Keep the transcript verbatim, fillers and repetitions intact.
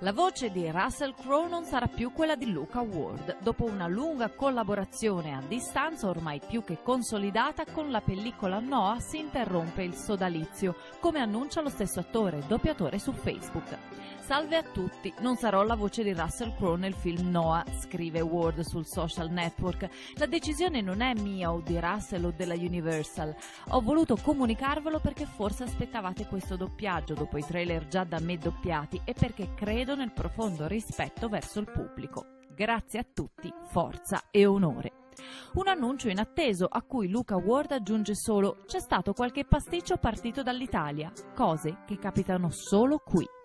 La voce di Russell Crowe non sarà più quella di Luca Ward, dopo una lunga collaborazione a distanza ormai più che consolidata con la pellicola Noah si interrompe il sodalizio, come annuncia lo stesso attore e doppiatore su Facebook. Salve a tutti, non sarò la voce di Russell Crowe nel film Noah, scrive Ward sul social network. La decisione non è mia o di Russell o della Universal. Ho voluto comunicarvelo perché forse aspettavate questo doppiaggio dopo i trailer già da me doppiati e perché credo nel profondo rispetto verso il pubblico. Grazie a tutti, forza e onore. Un annuncio inatteso a cui Luca Ward aggiunge solo: c'è stato qualche pasticcio partito dall'Italia, cose che capitano solo qui.